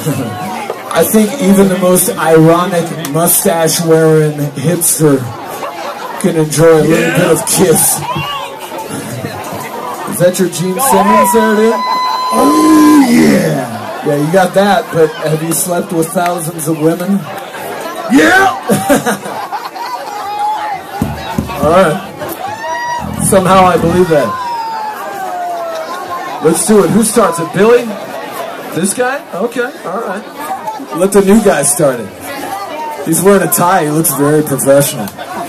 I think even the most ironic mustache-wearing hipster can enjoy a little bit of Kiss. Is that your Gene Simmons there, dude? Oh, yeah! Yeah, you got that, but have you slept with thousands of women? Yeah! Alright. Somehow I believe that. Let's do it. Who starts it? Billy? This guy? Okay, alright. Let the new guy start it. He's wearing a tie. He looks very professional.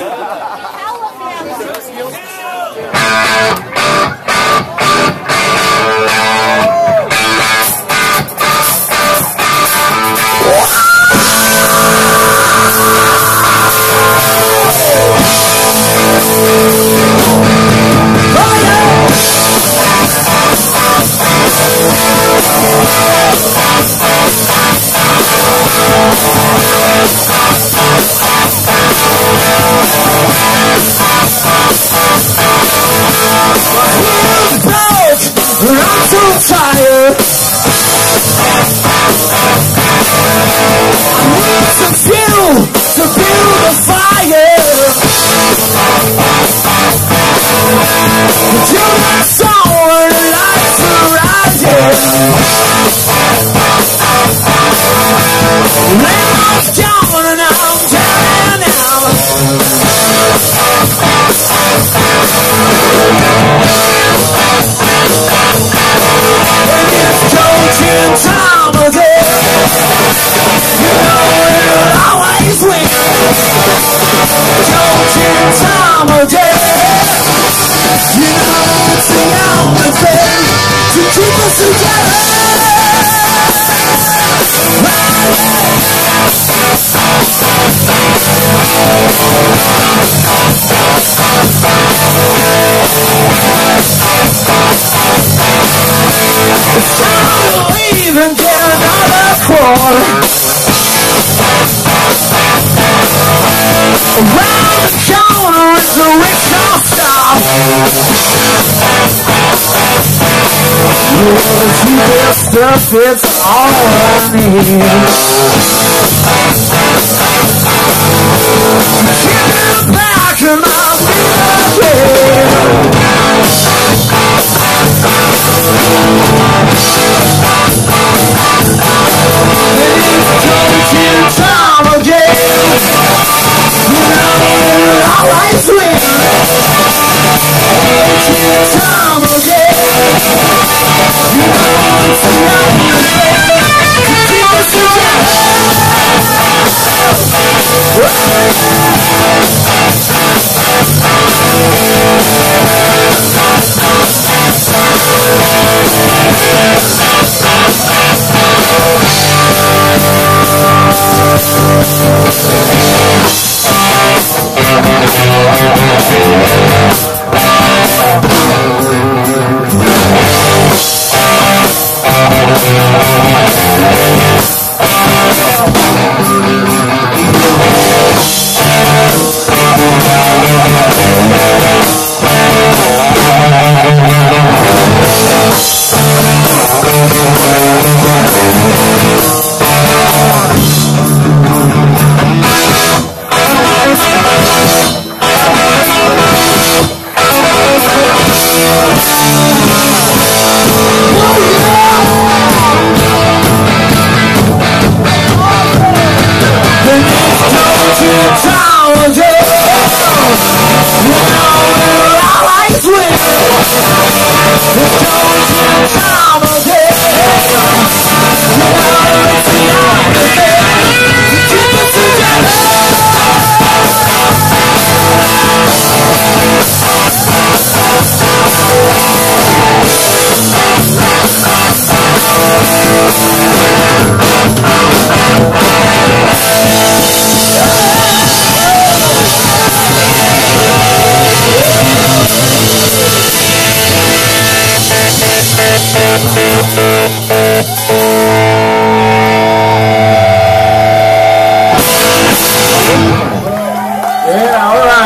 I'm so tired. I need some fuel to build a fire. But you're not someone who likes to ride it. Rainbow's gone and I'm down now. Time of day, you know it'll always win. Coaching time of day, you know it's the only thing to keep us together. It's time to leave and get another quarter. Around the corner is the Rickshaw Stop. Yeah, the cheapest stuff, it's all I need. Get back in my feet. Time again, you know it'll always win. Time again, you know it's the only thing to keep us together.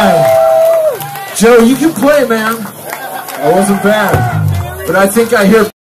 Joe, you can play, man. That wasn't bad. But I think I hear